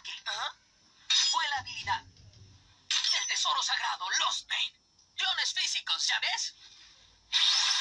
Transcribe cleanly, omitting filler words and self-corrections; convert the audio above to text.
ataque. Fue la habilidad del tesoro sagrado, Lost Pain. Iones físicos, ¿ya ves?